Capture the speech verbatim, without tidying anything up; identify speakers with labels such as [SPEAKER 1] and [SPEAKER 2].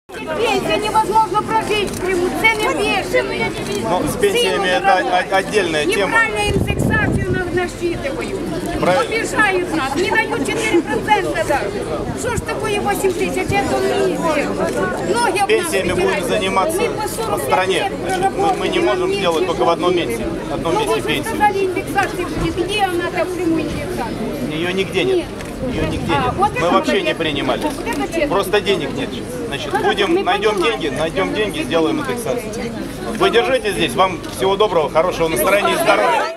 [SPEAKER 1] Пенсия невозможно прожить в Крыму, цены бешеные.
[SPEAKER 2] Но с пенсиями это отдельная тема.
[SPEAKER 1] Неправильно индексацию насчитывают. Обижают нас, не дают четыре процента даже. Что ж такое восемь тысяч, это не
[SPEAKER 2] пенсиями будем заниматься в стране. Значит, мы, мы не можем сделать только в одном месте. В одном месте пенсии.
[SPEAKER 1] Сказали, индексация будет. Где она там в Крыму индексация?
[SPEAKER 2] Ее нигде нет. Ее нигде нет. Мы вообще не принимали. Просто денег нет. Значит, будем, найдем деньги, найдем деньги, сделаем индексацию. Вы держите здесь. Вам всего доброго, хорошего настроения и здоровья.